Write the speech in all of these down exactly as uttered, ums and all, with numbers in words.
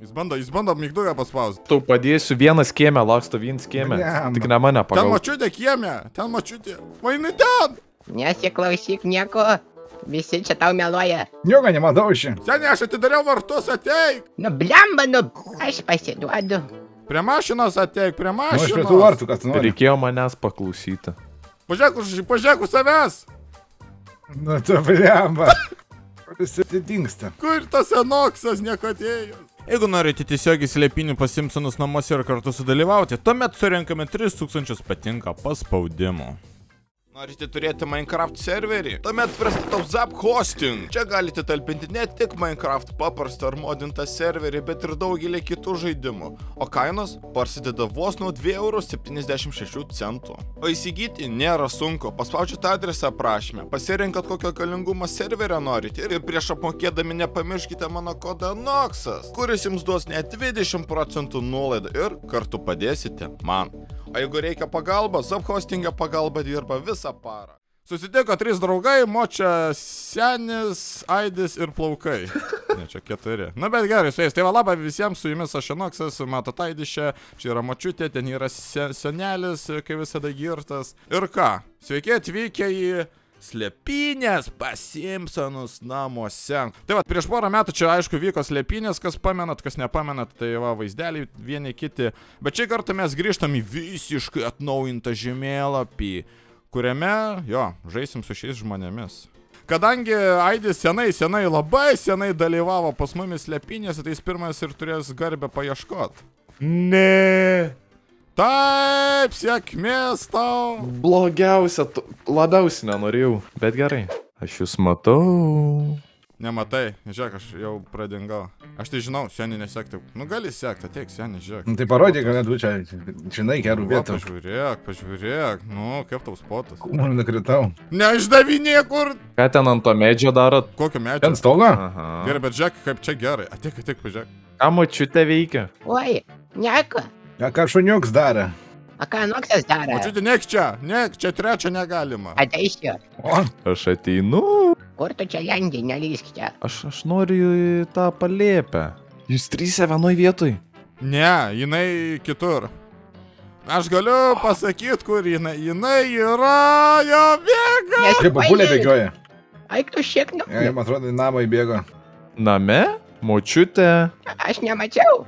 Jis bando, jis bando mygtuką paspausti. Tau padėsiu vienas kieme, laksto vienas kieme. Tik ne mane Ten pagauk. mačiutė kieme, ten mačiutė. Vainai ten. Nesiklausyk nieko. Visi čia tau meluoja. Nieko nematau šį. Seniai, aš atidariau vartus, ateik. Nu, blemba, nu, aš pasiduodu. Prie mašinos ateik, prie Nu, aš prie tų mašinos. vartų, kas tu nori. Reikėjo manęs paklausyti. Pažiūrėk, už- pažiūrėk už savęs. Nu, tu blemba. Visi dingsta. Kur tas Enoksas nieko atėjęs? Jeigu norite tiesiogiai slėpinių pas Simpsonus namuose ir kartu sudalyvauti, tuomet surenkame tris tūkstančius patinka paspaudimų. Norite turėti Minecraft serverį? Tuomet pristatau Zap Hosting. Čia galite talpinti ne tik Minecraft paprastą ar modintą serverį, bet ir daugelį kitų žaidimų. O kainos prasideda vos nuo dviejų eurų septyniasdešimt šešių centų. O įsigyti nėra sunku. Paspaudžiate adresą aprašyme, pasirinkat kokio galingumo serverio norite ir prieš apmokėdami nepamirškite mano kodą Noxas, kuris jums duos net dvidešimt procentų nuolaidą ir kartu padėsite man. O jeigu reikia pagalbos, Zap Hosting'e pagalba dirba visą parą. Susitiko trys draugai, Močia, Senis, Aidis ir Plaukai. Ne, čia keturi. Na bet gerai, su jais. Tai va, labą visiems, su jumis aš Enoksas, matot Aidišę, čia yra Močiutė, ten yra se senelis, kaip visada girtas. Ir ką? Sveiki atvykę į slėpynės pas Simpsonus namuose. Tai va, prieš porą metų čia aišku vyko slėpynės, kas pamenat, kas nepamenat, tai va, vaizdeliai vieni kiti. Bet šį kartą mes grįžtam į visiškai atnaujintą žemėlapį, kuriame, jo, žaisim su šiais žmonėmis. Kadangi Aidis senai, senai, labai senai dalyvavo pas mumis slėpynėse, tai jis pirmas ir turės garbę paieškoti. Ne. Taip, sėkmės tau. Blogiausia, tu labiausiai nenorėjau. Bet gerai. Aš jūs matau. Nematai, žiūrėk, aš jau pradingau. Aš tai žinau, seniai nesekti. Nu gali sekti, ateik, seniai, žiūrėk. Nu, tai parodė, kad tu čia, žinai, gerų Va, vietų. pažiūrėk, pažiūrėk. Nu, kaip tau spotas. Man nukritau. Neišdavinė kur. Ką ten ant to medžio darot? Kokio medžio? Ten stogo? Aha. Gerai, bet žiūrėk, kaip čia gerai. Ateik, ateik, pažiūrėk. Ką Močiutė veikia? Oi, nieko. A ką šuniuks darė? O ką Noksas daro? O čia nek čia, nek, čia trečio negalima. Ateisiu. O, Aš ateinu. Kur tu čia lendi, nelysk čia. Aš, aš noriu į tą palėpę. Jūs trysia vienoj vietoj. Ne, jinai kitur. Aš galiu pasakyti, kur jinai. Jinai yra, jo bėga. kaip babulė bėgioja. Eik tu šiek nu. Ja, man atrodo, į namą įbėgo. Name? Močiutė. Aš nemačiau.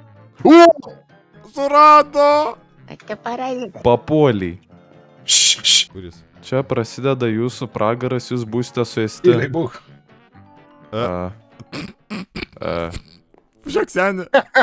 Surado. Ate parazitą. Papuoliai. Šš, šš. Kuris? Čia prasideda jūsų pragaras, jūs būsite suėsti. Tyliai būk. A. A. Žiūrėk, seni.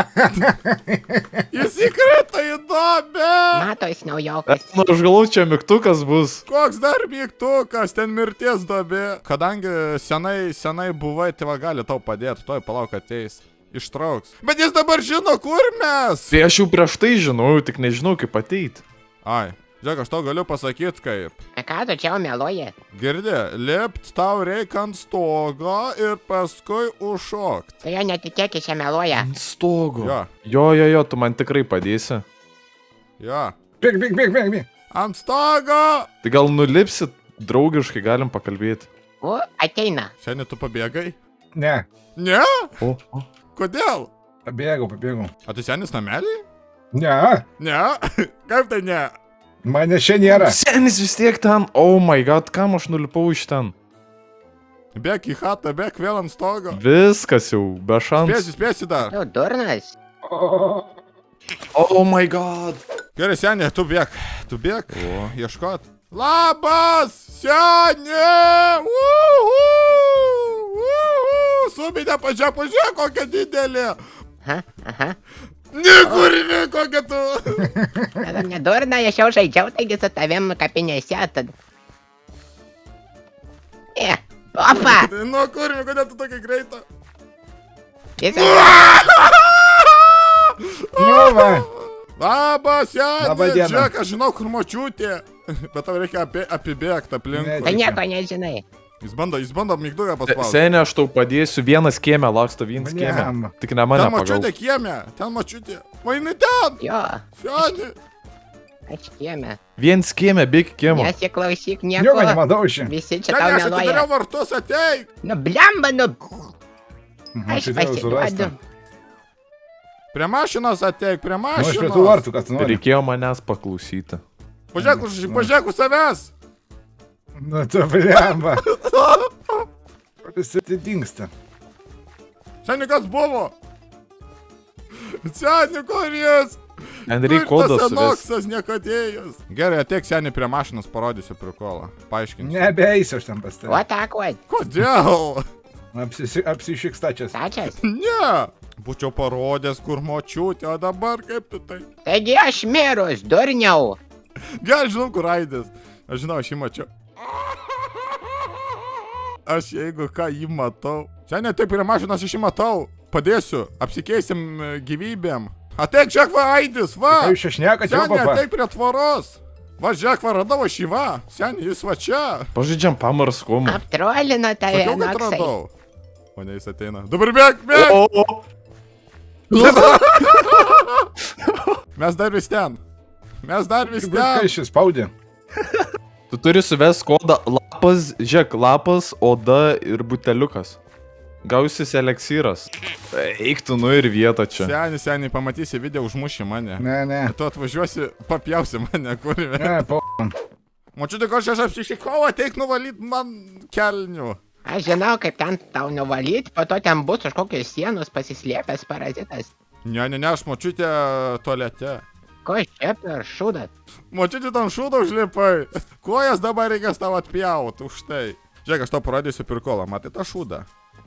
Jis įkrito į duobę. Matos naujokas. Nu, aš galvoju, čia mygtukas bus. Koks dar mygtukas, ten mirties duobė. Kadangi senai, senai buvai, tai va gali tau padėti. Toj palauk ateis. Ištrauks. Bet jis dabar žino, kur mes. Tai aš jau prieš tai žinau, tik nežinau kaip ateit. Ai, žiūrėk, aš tau galiu pasakyti kaip. Ką tu čia meluoji? Girdi, lipt tau reikia ant stogo ir paskui užšokt. Tu jo netikėk, čia meluoja. Ant stogo. Jo, Jo, jo, jo, tu man tikrai padėsi. jo. Bėg, bėg, bėg, bėg, bėg. Ant stogo. Tai gal nulipsit, draugiškai galim pakalbėti. O, ateina. Šiandien tu pabėgai? Ne, Ne? O, o. Kodėl? pabėgau, pabėgau. O tai senis namelį? Ne, Ne? Kaip tai ne? mane čia nėra. Senis vis tiek ten. Oh my god, kam aš nulipau iš ten? Bėk į chatą, bėk vėl ant stogo. Viskas jau, be šansų. Spėsi, spėsi dar. Tu durnas. O, Oh my god. Gerai, senė, tu bėk. Tu bėk. O. Ieškot. Labas, senė! Uhu! Uhu! Subinė, pažiūrėk, pažiūrėk, kokia didelė. Aha, aha. Nekurvi, kokia tu. Tada nedurna, aš jau žaidžiau, taigi su tavim kapinėse, tad... E, opa! Nu, kurvi, kodėl tu tokia greita? Visas... nu va. Labas, senė. Labą dieną. Žiūrėk, aš žinau, kur močiutė. Bet tau reikia apie, apibėgti aplinkui. Tai nieko nežinai. Jis bando, jis bando mygtuką paspausti. Senė, aš tau padėsiu vienas kieme, laksto vienas kieme. Blemba. Tik ne mane Ten mačiutė pagauk. kieme, ten mačiutė. Vainai ten, Jo, senė. aš kieme. Viens kieme, bėk kiemo. Nesiklausyk Nieko nieko. nematau šį. Visi čia Seniai, tau aš atidariau meluoja. vartus, ateik. Nu, blemba, nu. Mhm, Aš tai vėl surasta. pasiduodu. Prie mašinos ateik, prie Nu, aš prie tų mašinos. vartų, kad tu nori. Reikėjo manęs paklausyti. Pažiūrėk už, pažiūrėk už savęs. Nu, tu blemba. Visi dingsta. Seni, kas buvo? Seni, kur jis? Henry Kur kodas tas suves. Enoksas niekadėjas? Gerai, ateik seni prie mašinos, parodysiu prikolą. Paaiškinsiu. Nebeeisiu aš tam pas tave. Вот так вот. Kodėl? Apsisi- Apsišikstačias. Tačias. Ne. Būčiau parodęs, kur močiutė, o dabar kaip tu tai? Taigi aš mirus, durniau. Gerai, žinau, kur Aidis. Aš žinau, aš jį mačiau. Aš jeigu ką jį matau. Seniai, taip prie mašinos aš jį matau. Padėsiu, apsikeisim e, gyvybėm. Ateik, žiūrėk, va, Aidis, va. Ką jūs čia šnekat, jau Seniai, papa? ateik prie tvoros. Va, žiūrėk, va, radau aš jį, va. Seniai, jis va čia. Pažaidžiam pamarskomą. Aptrolino tave, Sakiau, kad Enoksai. radau. O ne, jis ateina. Dabar bėg, bėg. O, o. Mes dar vis ten. Mes dar vis Ką ten. šis spaudė? Tu turi suvest kodą lapas, žiūrėk, lapas, oda ir buteliukas. Gausis eleksyras. Eik tu nu ir vietą čia. Seniai, seniai, pamatysi video, užmuši mane. Ne, ne. Tu atvažiuosi, papjausi mane, kurime. Ne, po... Mačiute, kad aš apsišikau, ateik nuvalyt man kelnių. Aš žinau, kaip ten tau nuvalyti, po to ten bus už kokios sienos pasislėpęs parazitas. Ne, ne, ne, aš mačiute tualete. Ko čia per šūdat? Mačiute, tam šūdą užlipai. Kojas dabar reikės tau atpjaut už tai. Žiūrėk, aš tau parodysiu pirkolą, matai tą šūdą.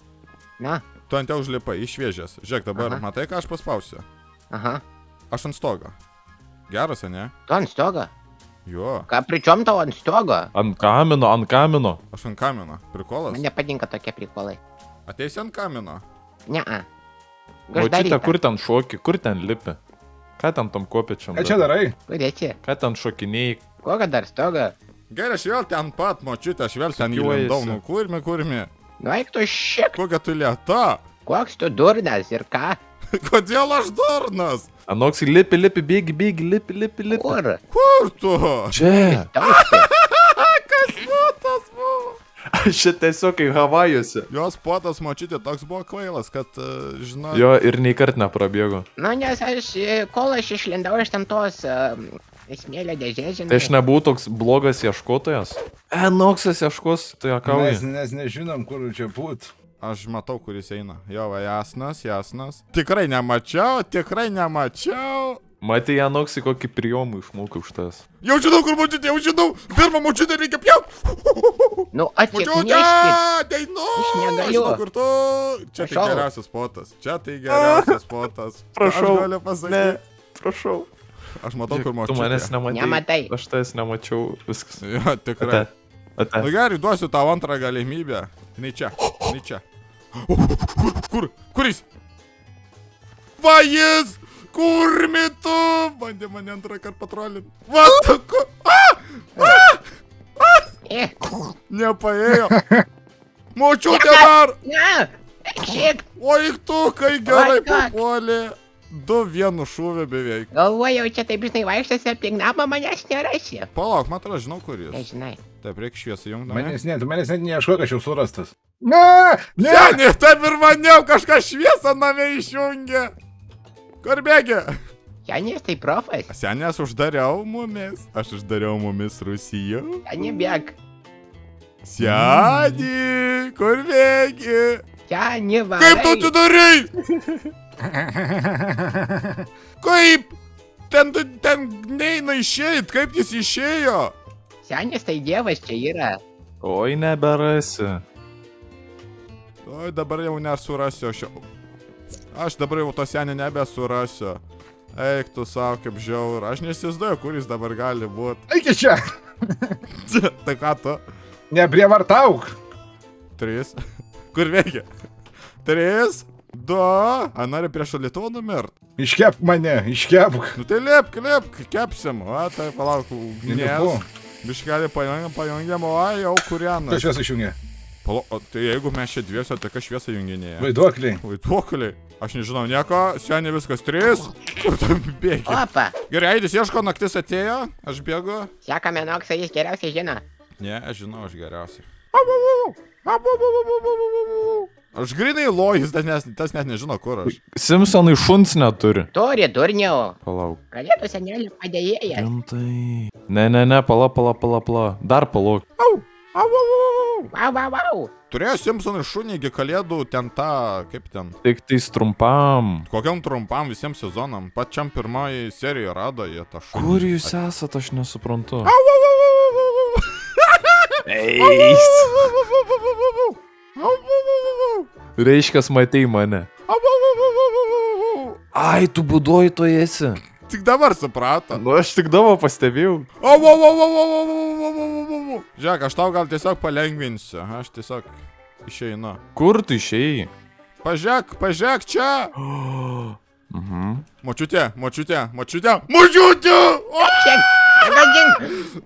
Na, Tu ant jau užlipai, išvėžęs. Žiūrėk dabar, Aha. matai, ką aš paspausiu. aha. Aš ant stogo. Geras, ne? Tu ant stogo? Jo, Ką pričom tau ant stogo? Ant kamino, ant kamino. aš ant kamino. Prikolas. Man nepatinka tokie prikolai. Ateisi ant kamino. Ne-a. Mačiute, kur ten šoki, kur ten lipi. Ką ten tam kopiečiam? Ką čia darai? Kur esi? Ką ten šokinėjai? Kokio dar stogo? Gerai, aš vėl ten pat, mačiute, aš vėl ten Sukiuojasi. įlindau. Nu, kurmi, kurmi. Nu eik tu šiek. Kokia tu lieta. Koks tu durnas ir ką? Kodėl aš durnas? Anoks lipi, lipi, bėgi, bėgi, lipi, lipi, lipi. Kur? Kur tu? Čia. Tausti. Kas spotas buvo? Aš čia tiesiog kaip Havajuose. Jos spotas, mačiute, toks buvo kvailas, kad, uh, žinai... Jo ir nei kart neprabėgo. Nu nes aš, e, kol aš išlindau iš ten tos uh, smėlio dėžės, žinai. Tai aš nebuvau toks blogas ieškotojas. Enoksas ieškos, tai Mes, akauja. mes nežinom, kur čia būt. Aš matau, kuris eina. Jo, va, jasnas, jasnas. Tikrai nemačiau, tikrai nemačiau. Matė Anoksai kokį prijomų išmokau už tas. Jau žinau, kur mačiute, jau žinau. Pirmą mačiute reikia pjaut. Nu Mačiute, atsikneškit. ateinu. Aš negaliu. Žinau, kur tu. Čia tai Prašau. geriausias spotas. Čia tai geriausias spotas. Prašau. Aš galiu pasakyti. Prašau. Aš matau, kur Tu mačiute. manęs nematai. Nematai. Aš tas nemačiau. Viskas. Jo, tikrai. Ate. Ate. Nu gerai, duosiu tau antrą galimybę. Nei čia, nei čia. Kur, kur, kur jis? Va jis! Kurmi tu? Bandė mane antrą kartą patrolinti. Va tu, kur? E, Nepaėjo. Močiutė dar! ne, eik šiek. O eik tu, kai gerai Oi, ką? papuolė. Du vienu šūvė beveik. Galvojau, čia taip žinai vaikštasi aplink namą, manęs nerasi. Palauk, man atrodo, žinau, kur jis. Nežinai. Taip, reikia šviesą jungti. Manęs ne, tu manęs net neieškok, aš jau surastas. Ne, ne. Seniai, taip ir maniau, kažką šviesą name išjungė. Kur bėgi? Janis tai profas. Senės uždariau mumis. Aš uždariau mumis Rusiją. Jani bėg. Senį, kur bėgi? Jani varai. Kaip tu atidarai? Kaip? Ten, ten neina išeit, kaip jis išėjo? Senis tai dievas čia yra. Oi, neberasi. Oi, dabar jau nesurasiu aš jau. Aš dabar jau to senį nebesurasiu. Eik tu savo kaip žiaur. Aš nesizduoju, kur jis dabar gali būt. Eik čia. Tai ką tu? Neprievartauk. Tris. Kur veikia? Tris. Du. A, nori prie šalituvą numirt? Iškepk mane, iškepk. Nu tai liepk, liepk, kepsim. O, tai palauk, Nelipu. ugnies. Biškelį pajungiam, pajungiam, o, ai, jau Kas kurianas. juos išjungė? Palauk, o tai jeigu mes čia dviesio, tai kas šviesą junginėja? Vaiduokliai. Vaiduokliai. Aš nežinau nieko, seniai viskas tris. Kur tam bėgi? Opa. Gerai, Aidis ieško, naktis atėjo, aš bėgu. Sekame Noksą, jis geriausiai žino. Ne, aš žinau, aš geriausiai. Aš grinai lojus, tas, nes, tas net nežino, kur aš. Simpsonai šuns neturi. Turi, durniau. Palauk. Kalėdų senelio padėjėjas. Rimtai. Ne, ne, ne, pala, pala, pala, pala. Dar palauk. Au, au, au, au, au. Vau, vau, vau. Turėjo Simpsonai šunį iki kalėdų ten tą, kaip ten. Tik tais trumpam. Kokiam trumpam visiems sezonam. Pačiam pirmąjį seriją rado jie tą šunį. Kur jūs esat, aš nesuprantu. Au, au, au, au, au, au. Eis. Au, au, au, au, au. Reiškias, matei mane. Au, au, au, au, au, au. Ai, tu būdoji to esi. Tik dabar suprato. Nu, aš tik dabar pastebėjau. Au, au, au, au, au, au, au, au, au, au. Žiūrėk, aš tau gal tiesiog palengvinsiu. Aš tiesiog išeinu. Kur tu išėjai? Pažiūrėk, pažiūrėk čia. Mhm. Močiutė, močiutė, močiutė. Močiutė! O! Šiek, pagadink.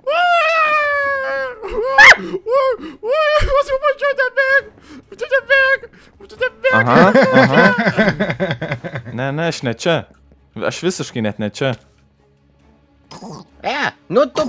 Močiutė, močiutė, bėg! Močiutė, bėg! Močiutė, bėg! Aha, aha. Ne, ne, aš ne čia. Aš visiškai net ne čia. E, nu tu.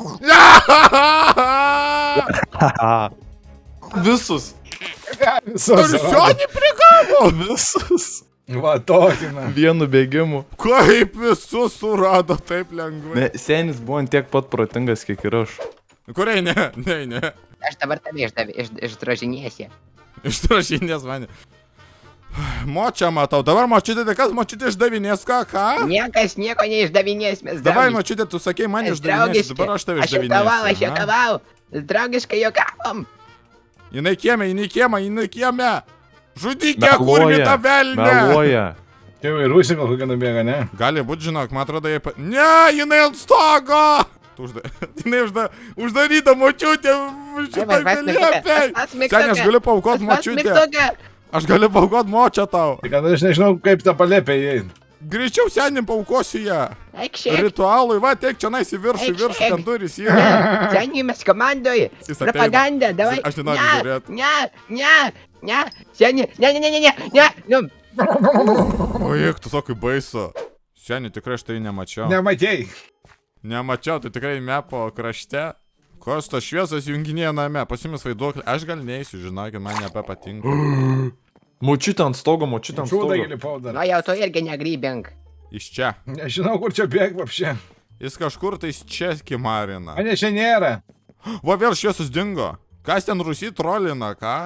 Visus. Visos. Ar senį prigavo? Visus. Va, tokį, na. Vienu bėgimu. Kaip visus surado taip lengvai? Ne, senis buvo ant tiek pat protingas, kiek ir aš. Kuriai ne, ne, ne. Aš dabar tave išdavė, iš, išdražinėsi. Ištrašinės mane. Močia matau, dabar močiutė, tai kas močiutė išdavinės, ką, ką? Niekas nieko neišdavinės, mes Davai, draugiškai. močiutė, tu sakei, man Mes išdavinėsi, draugiški. dabar aš tave Aš juokavau, aš išdavinėsiu. aha? juokavau. Draugiškai juokavom. Jinai kieme, jinai kieme, jinai kieme. Žudykė, kurmi tą velnę. Meluoja. Čia jau į Rusiją gal kokią nubėga, ne? Gali būt, žinok, man atrodo, jie... Pa... Ne, jinai ant stogo. Tu užda... jinai užda... uždaryta močiutė. Šitą galėpę. Seniai, aš galiu paukot močiutę. Aš galiu paukot močią tau. Tai kad aš nežinau, kaip tą palėpę įeiti. Greičiau senim paukosiu ją. Eik šiek. Ritualui, va, tiek čia nais į viršų, Eik, viršų, eik. ten durys yra. Seniai mes komandoj. Jis ateina. Propaganda, davai. Aš nenoriu žiūrėt. Ne, ne, ne. Seniai, ne, ne, ne, ne, ne, ne. Nu, O jiek, tu sakai baisu. Seniai, tikrai aš tai nemačiau. Nematėjai. Nemačiau, tai tikrai mepo krašte. Koks tos šviesos junginėje name, pasimis vaiduoklį. Aš gal neįsiu, žinokit, man nebepatinka. Močiutė ant stogo, močiutė ant Šūdą stogo. gili paudar. nu jau tu irgi negrybink. Iš čia. Nežinau, kur čia bėg vapšė. Jis kažkur tais čia kimarina. Mane čia nėra. Va, vėl šviesus dingo. Kas ten Rusy trolina, ką?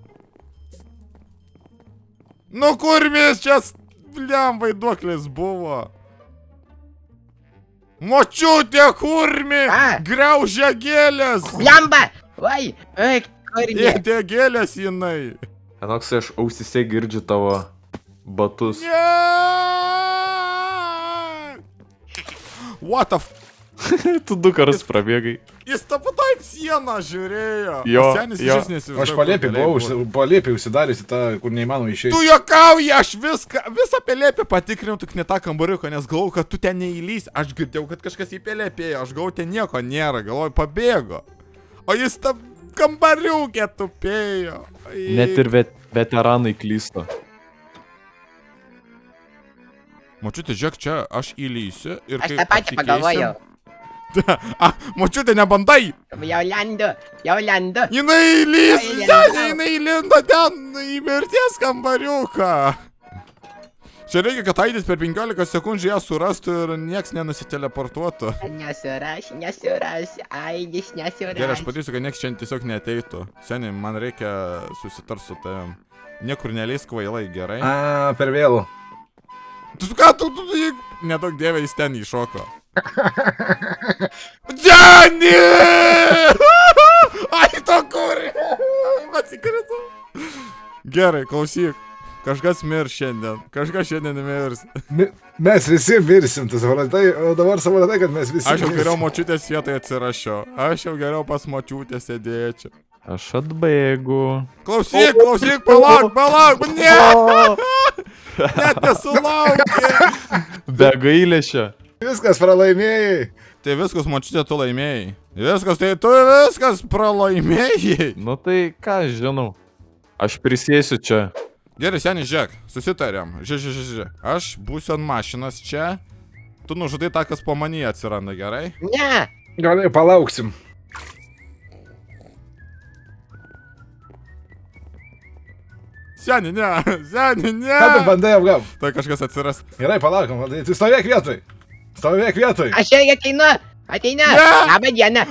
Nu kur mes čia, bliam, vaiduoklis buvo? Močiutė, kurmi, Ką? griaužia gėlės. Lemba! Vai, eik, kurmi. Ėdė gėlės jinai. Enoks, aš ausise girdžiu tavo batus. Ne! What the f... Tu du kartus prabėgai. Jis tapu taip sieną žiūrėjo. Jo, Senis jo. išvis neįsivaizduoja, Aš kur palėpį galėjai buvau, būt. užsi- palėpį užsidariusi tą, kur neįmanoma išeiti. Tu juokauji, aš viską, visą pelėpį patikrinau, tik ne tą kambariuką, nes galvoju, kad tu ten neįlys. Aš girdėjau, kad kažkas į pelėpėjo, aš galvoju, ten nieko nėra, galvoju, pabėgo. O jis tam kambariukė tupėjo. Ai. Net ir vet veteranai klysta. Močiutė, žiūrėk, čia aš įlysiu ir Aš kai tą patį apsikeisim- pagalvojau. A, močiutė, nebandai. Jau lendu, jau lendu. Jinai įlys, Ai, ten, lendau. jinai įlindo ten į mirties kambariuką. Čia reikia, kad Aidis per penkiolika sekundžių ją surastų ir nieks nenusiteleportuotų. Nesuras, nesuras, aidis nesuras. Gerai, aš patysiu, kad nieks čia tiesiog neateitų. Seniai, man reikia susitart su tavim. Niekur neleis kvailai, gerai? A, per vėlų. Tu ką, tu, tu, tu, nedaug dievė jis ten įšoko. Džani! Ai, to kur? Atsikrito. Gerai, klausyk. Kažkas mirs šiandien. Kažkas šiandien mirs. Mi- Mes visi mirsim, tu suprantai, o dabar suprantai, kad mes visi Aš jau mirsim. geriau močiutės vietoje atsirašiau. Aš jau geriau pas močiutę sėdėčiau. Aš atbėgu. Klausyk, klausyk, palauk, palauk, ne! Net nesulaukė. Be gailėšio. Viskas pralaimėjai. Tai viskas, močiutė, tu laimėjai. Viskas, tai tu viskas pralaimėjai. Nu tai ką aš žinau. Aš prisėsiu čia. Gerai, seniai, žiūrėk, susitarėm. Žiūrėk, žiūrėk, žiūrėk. Aš būsiu ant mašinos čia. Tu nužudai tą, kas po manyje atsiranda, gerai? Ne, Gerai, palauksim. Seni, ne, seni, ne. Ką tu bandai apgaut? Tai kažkas atsiras. Gerai, palaukom, tu stovėk vietoj. Stovėk vietoj. Aš irgi ateinu. Ateina. Ne. Labą dieną.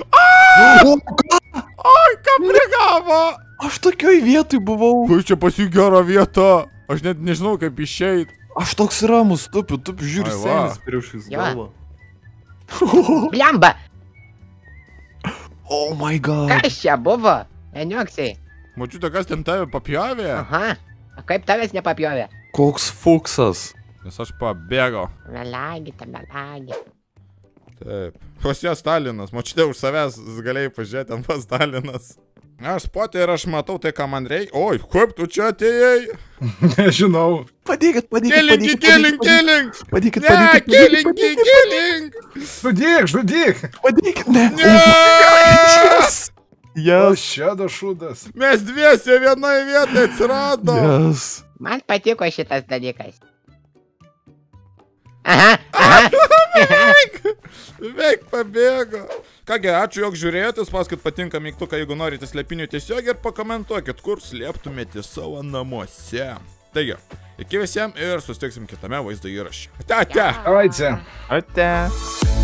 Oi, ką prigavo. Aš tokioj vietoj buvau. Kur čia pas jų gera vieta? Aš net nežinau, kaip išeit. Aš toks ramus, tupiu, tupiu, žiūri Ai, va. senis priešais Jo. galvą. Blemba. Oh my god. Kas čia buvo? Enioksai. Mačiute, kas ten tave papjovė? Aha. O kaip tavęs nepapjovė? Koks fuksas. Nes aš pabėgau. Melagi, ta melagi. Taip. Pas ją Stalinas. Mačiute, už savęs galėjai pažiūrėti ant pas Stalinas. Aš spotė ir aš matau tai, ką man reikia. Oi, kaip tu čia atėjai? Nežinau. Padėkit, padėkit, Kilink, kilink, kilink. Padėkit, Ne, padėkit, kilink, padėkit, kilink. Žudyk, žudyk. padėkit, ne. Ne. Yes. O Yes. šedo šūdas. Mes dviese vienoje vietoje atsiradom. Yes. Man patiko šitas dalykas. Aha, aha. Veik pabėgo. Kągi, ačiū, jog žiūrėjote, spauskit patinka mygtuką, jeigu norite slėpinių tiesiog ir pakomentuokit, kur slėptumėte savo namuose. Taigi, iki visiems ir susitiksim kitame vaizdo įraše. Ate, ate. Avaitse. Ate.